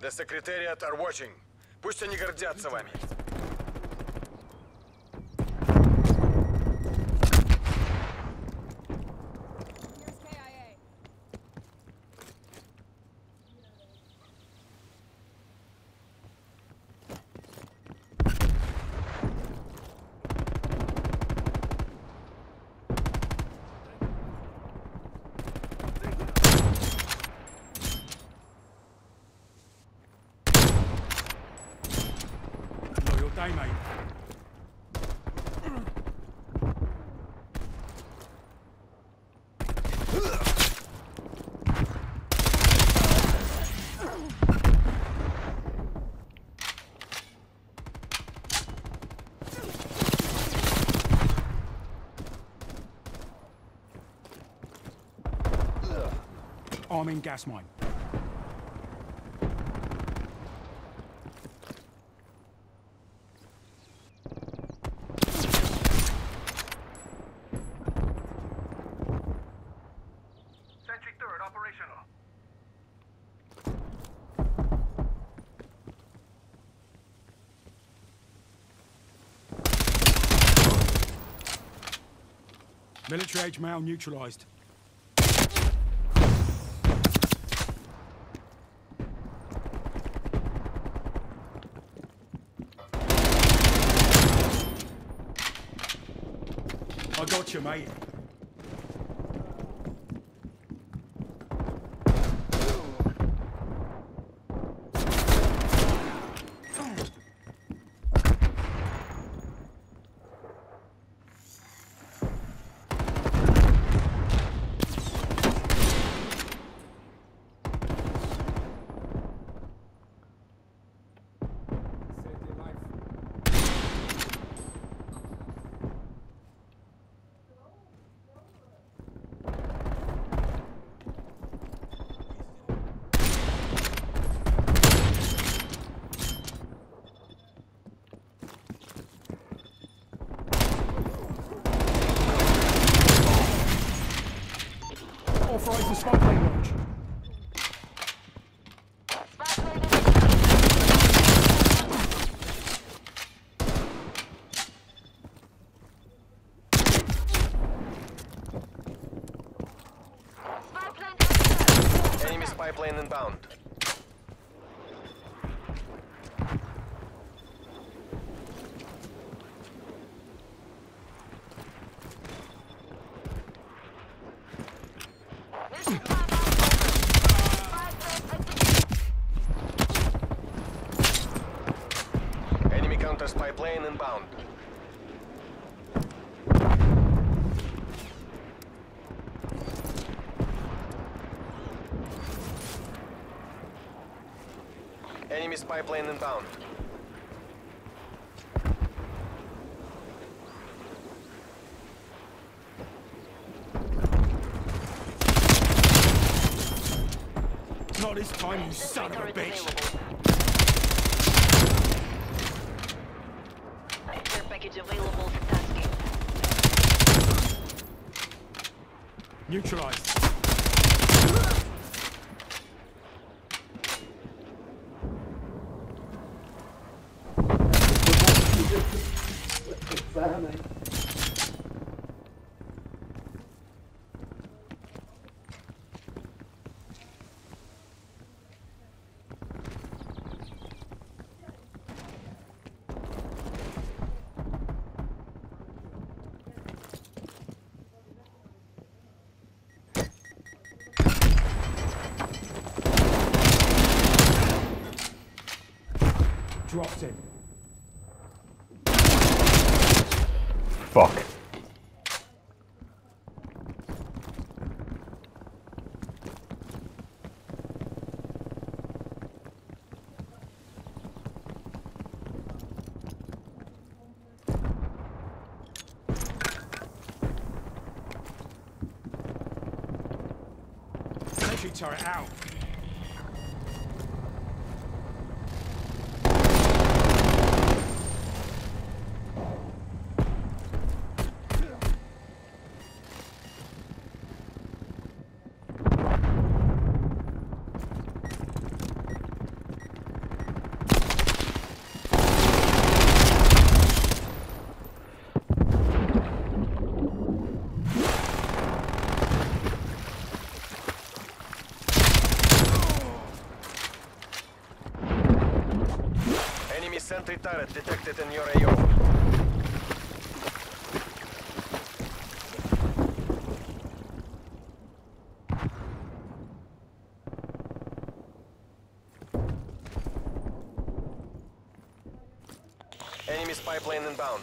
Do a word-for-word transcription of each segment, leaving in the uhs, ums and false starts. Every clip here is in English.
The Secretariat are watching. Пусть они гордятся вами. Day, mate. Arming gas mine. Military-age male neutralized. I got you, mate. Authorize the spy plane launch. Enemy spy plane inbound. Enemy counter spy plane inbound. Enemy spy plane inbound. Not this time, you son of a bitch! Care package available for tasking. Neutralized. Dropped him. Fuck. Sentry turret out. turret detected in your A O. Enemy spy plane inbound.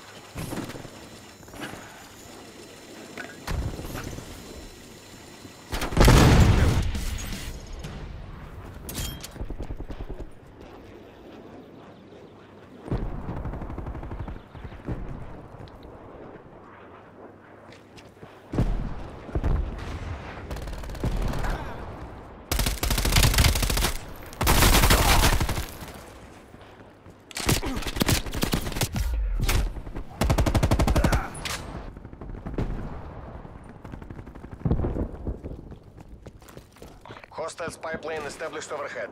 Hostile spy plane established overhead.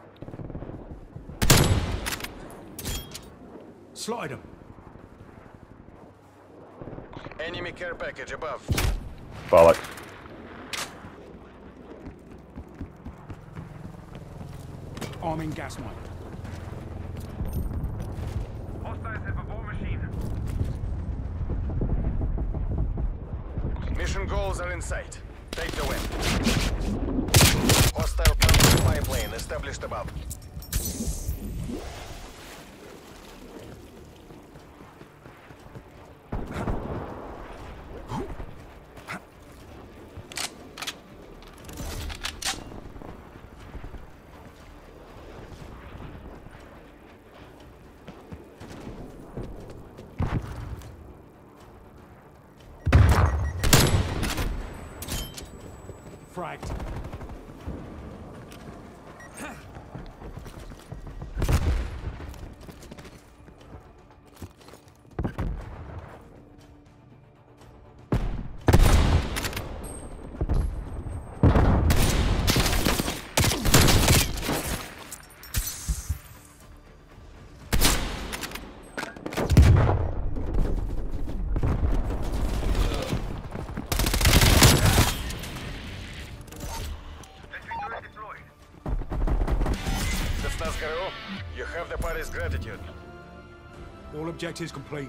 Slide him. Enemy care package above. Bollocks. Arming gas mine. Hostiles have a war machine. Mission goals are in sight. Take the win. Hostile counter spy plane established above. Fragged. You have the party's gratitude. All objectives complete.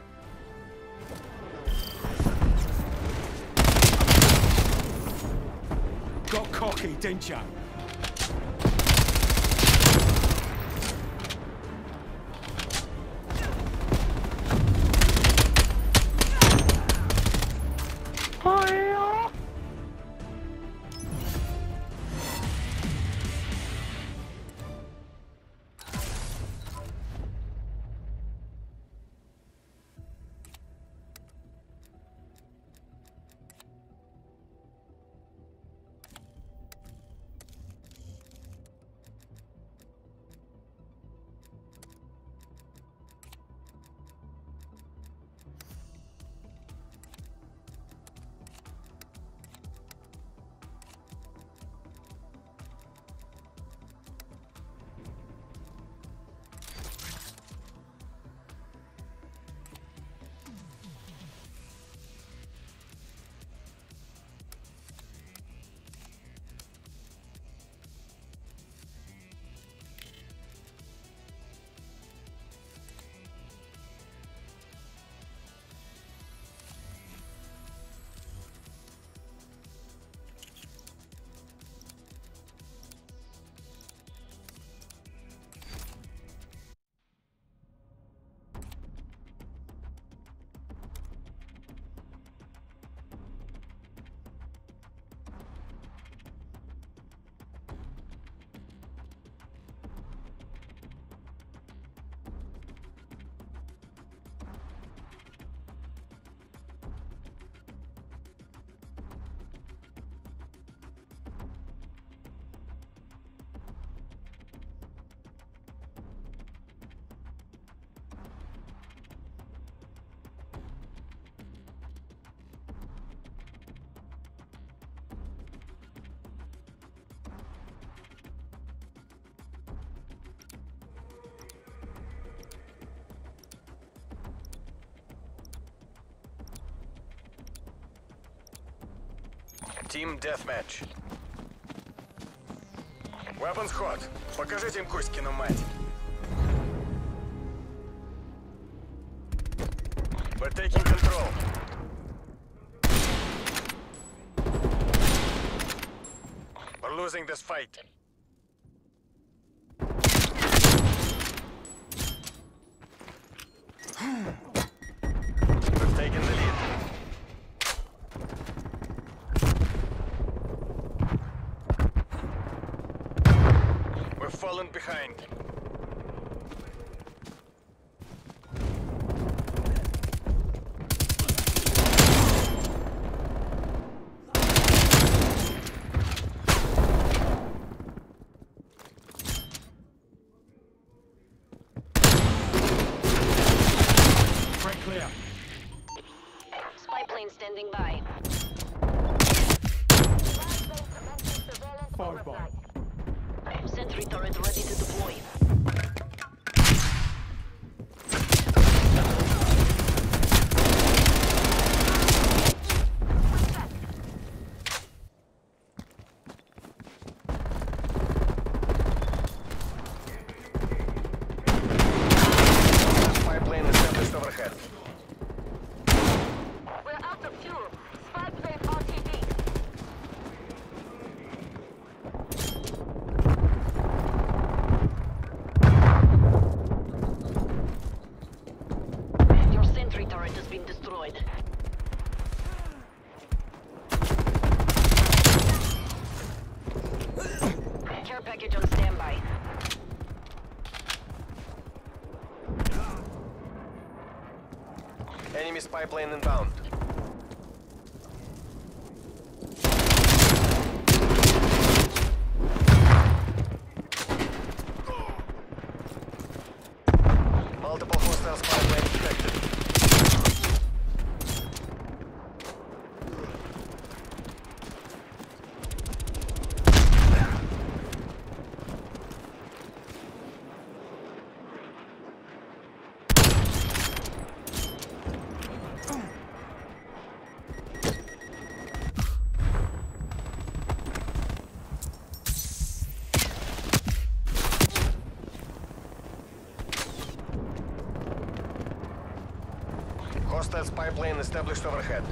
Got cocky, didn't ya? Team Deathmatch. Weapons hot. Покажите им Кузькину мать. losing this fight. We've taken the lead. We've fallen behind. Clear. Spy plane standing by. Five by. Sentry turret ready to deploy. Spy plane established overhead. We're out of fuel. Spy plane R T B. Your sentry turret has been destroyed. Care package on standby. Enemy spy plane inbound. Multiple hostile spy planes detected. Hostile spy plane established overhead.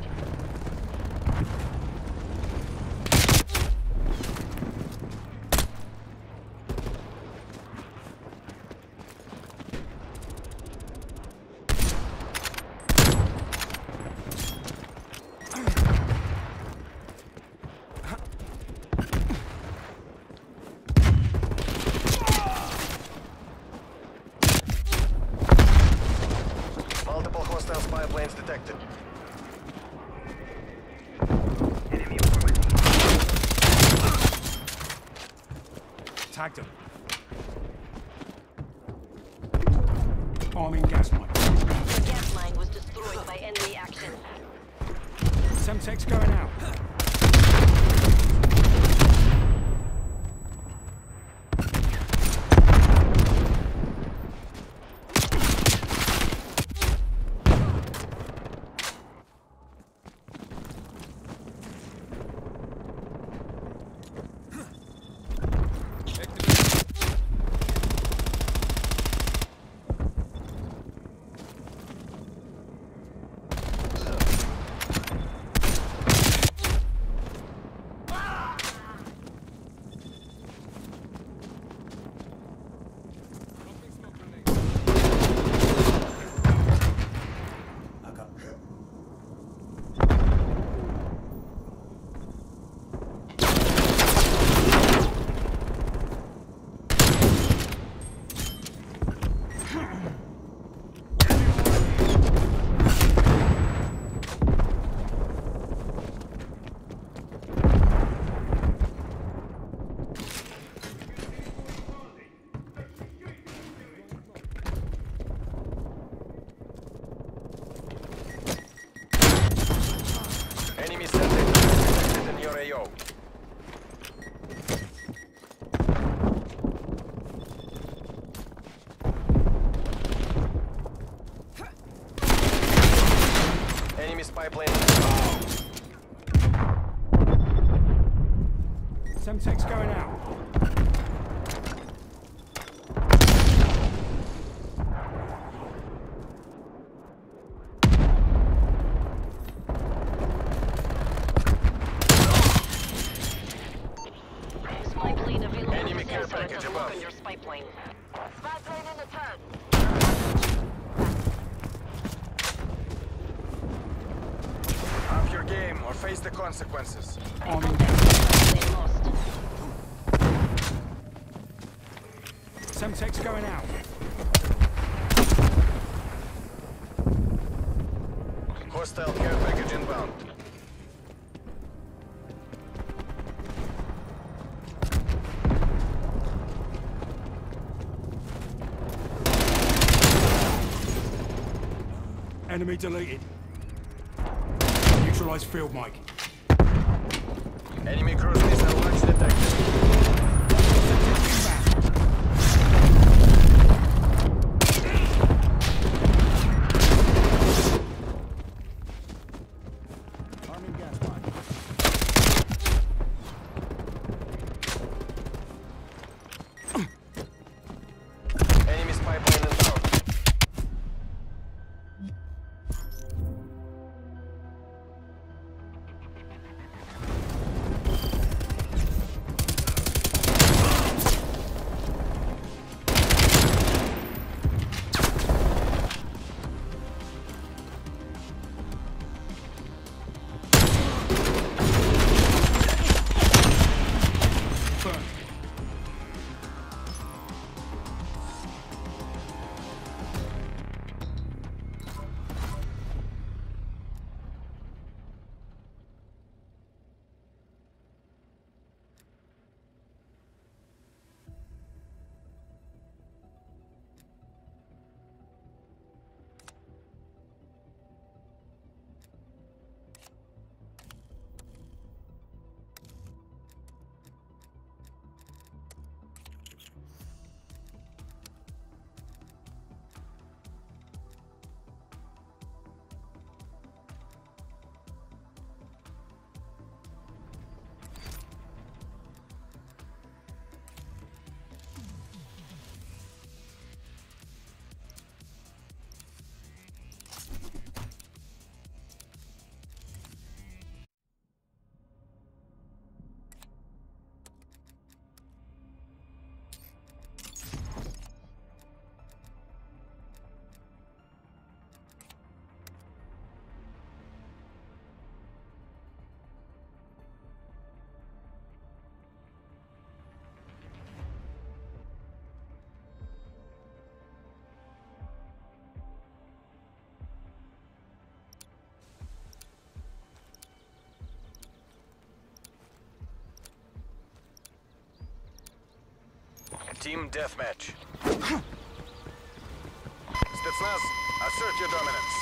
Multiple hostile spy planes detected. Enemy information. Tagged him. Arming gas mine. The gas line was destroyed by enemy action. Semtex going out. Enemy sentry detected in your A O. Enemy spy plane. Semtex going out. game or face the consequences. Arming They lost. Semtex going out. Hostile care package inbound. Enemy deleted. Neutralize field mic. Enemy cruise missile launch detected. Arming gas line. Enemy spy plane inbound. Burn. Team deathmatch. Spetsnaz, assert your dominance.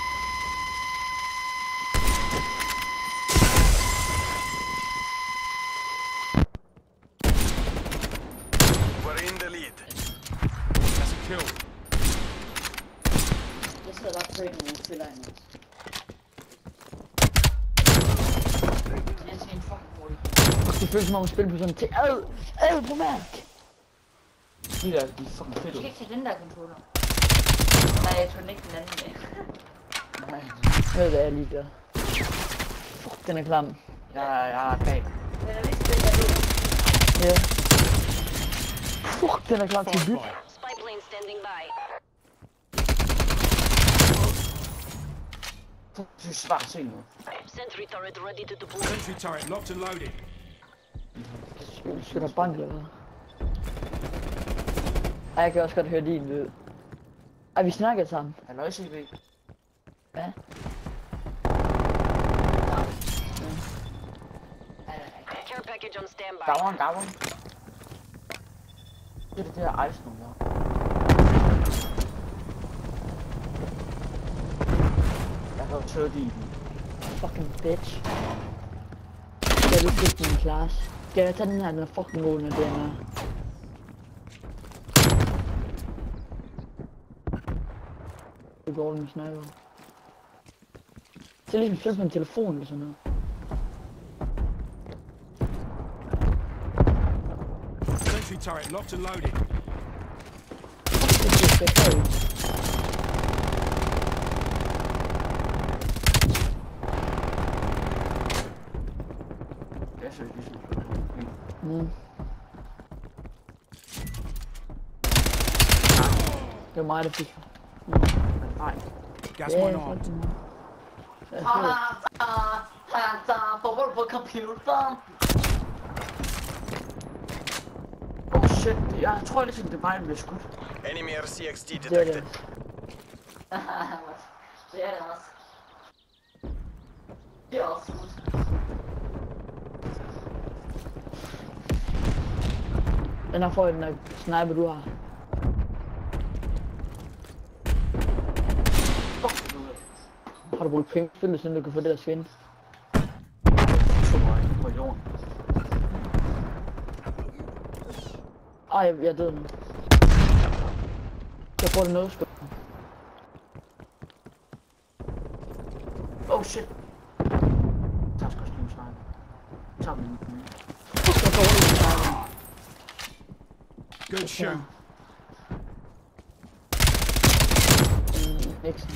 We're in the lead. That's a kill. Jeg sidder bare på en spiller en. Jeg skal en fucking hurtig. Det føles som om at spille på sådan en ting. Ad! Ad på mærk! De der, de er fucking fedt Du ud. skal ikke tage den der controller. Nej, jeg tog den ikke den anden med. Nej, jeg ved hvad jeg lige gør. Fuck, den er klam. Jeg, jeg er bag. Den er vist den der ud. Ja. Fuck, den er klar til at bytte. Spy plane standing by. Fuck, det er svært at se nu. Sentry turret ready to deploy. Sentry turret locked and loaded. Skal der bank eller hvad? Ej, jeg kan også godt høre din lyd. Ej, vi snakker sammen. Halløj, C B. Ja. Care package on standby. Gavren, gavren. Det er det der ice nu, der. Jeg har jo tørt i den. Fucking bitch. Jeg vil ikke min klasse. Skal jeg tage den her, den er fucking god, når den er. Det går med sniper. Det er ligesom spil på en telefon eller sådan noget. Sentry turret locked and loaded. Det er det, det Jeg søger ligesom. Mm. Det var mig, der fik. Nej. Gas Ja, mine fuck armed. det, man. Ah, ah. Tata, fodbold på computeren. Oh shit, jeg tror ligesom det er bare en bliver skudt. Enemy R C X T Det er detected. det. Det er det også. Det er også skudt. Den her får jeg den der sniper du har. Fuck, nu Har du brugt penge i spillet, siden du kan få det der skin? tror jeg på jorden. Ej, jeg, jeg døde nu. Jeg får det noget sgu. Oh shit. Tag sgu også en sniper. Tag den. Jeg får det en sniper. Good shoot. Mm, Nixon.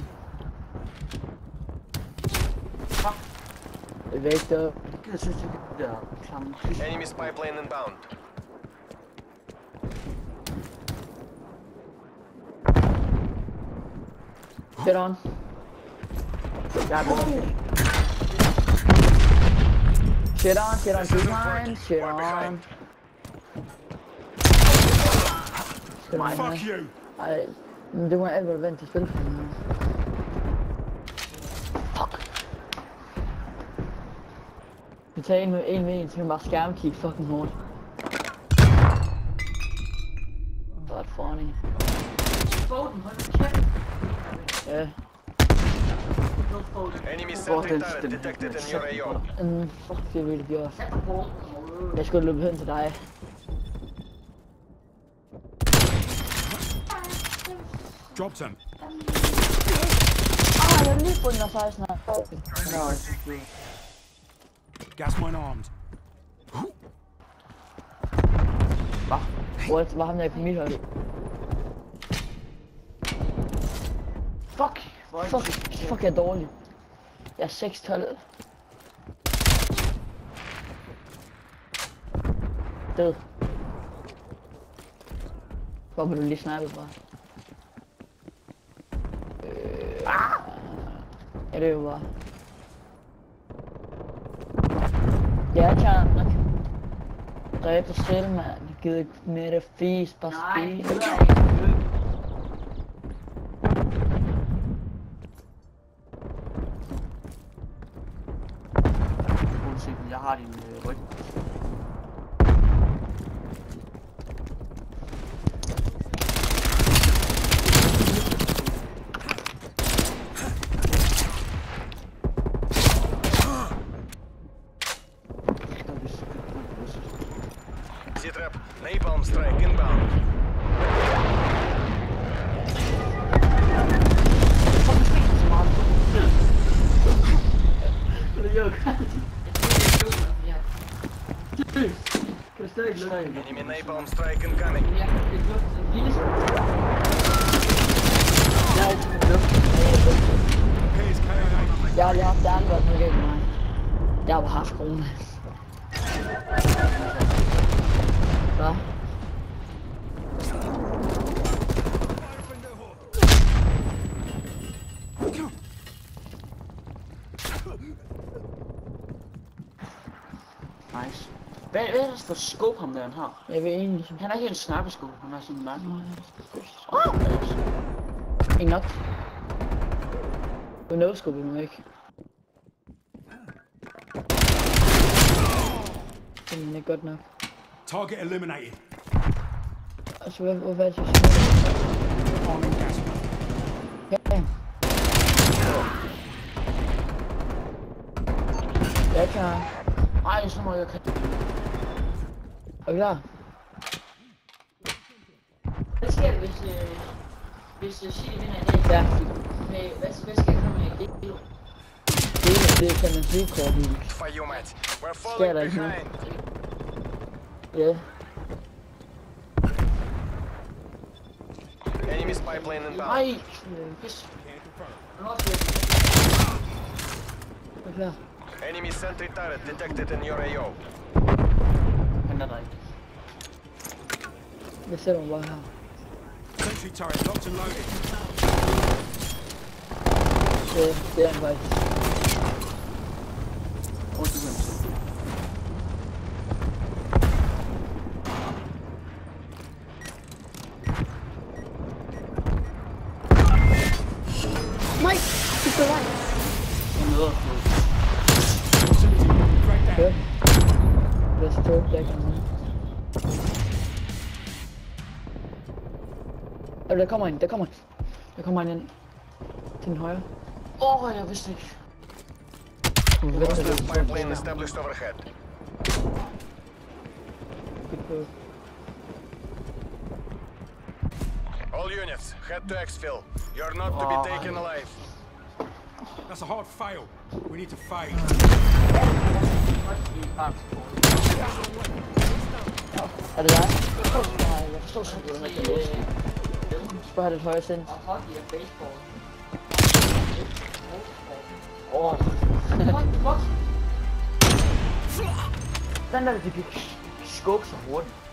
Fuck. Det er væk der. Jeg gider synes ikke, det der klamme. Enemy spy plane inbound. Get on. Jeg er med. Shit on, shit on, two lines, shit on. Shit on, Fuck you. Ej, men det må alt være vant til spil for mig. Fuck. Vi tager en med en med en, så kan bare skærmkig fucking hårdt. But funny. Foden, hold nu kæft. Ja. Nu Foden. Enemy Hvor sentry den turret den detected in sæt your den A på O. dig. Mm, fuck, det er virkelig gjort. Sæt dig på. Jeg skulle løbe hen til dig. Dropped him. Ah, jeg har lige fundet dig seksten her. Gas mine armed. Hvad? What? Hvad ham der på mit hold? Fuck! Fuck! Fuck, jeg er dårlig. Jeg er seks tolv. Død. Hvor vil du lige snipe fra? Øh, ah! Ja, det er jo bare. Ja, Tjernak. nok. Dræb dig selv, mand. Jeg gider ikke med det fis, bare Nej, spis. det er ikke. Uanset, jeg har din øh, ryg. Z-trap. Napalm strike inbound. Enemy napalm strike incoming. Here's K I A. Jeg har lige haft det andet været noget galt med mig. Jeg har bare haft corona. Hvad? Nice. Hvad hvad er det for scope ham der han har? Jeg vil egentlig... Han er ikke en sniper scope, han er sådan en mærke. Ikke nok. Du er no-scope nu ikke. Det er ikke godt nok. Target eliminated. Altså, hvad, hvad er det, jeg siger? Arming gas. Ja. Jeg er klar. Ej, så må jeg kan. Er du klar? Hvad sker der, hvis, øh, hvis øh, Chile vinder i dag? Ja. Med, hvad, hvad sker der med det? Det er det, kan man sige, Korten. For you, mate. We're Sker falling der ikke noget? behind. Ja. Enemy spy plane inbound. Nej! Pis. Hvornår skal jeg? Er du klar? Enemy sentry turret detected in your A O. Han er der ikke. Jeg sætter mig bare her. Sentry turret locked and loaded. Det, det er han faktisk. Og der kommer en, der kommer en. Der kommer en ind. Til den højre. Åh, oh, jeg vidste ikke. Hostile pipeline established overhead. All units, head to exfil. You're not to be taken alive. That's a hard fail. We need to fade. Er det dig? Nej, jeg forstår sådan, at du er ikke låst. Spørg have det højre sind. Og hockey og baseball. Åh. Fuck, fuck. Den der, det gik skub så hurtigt.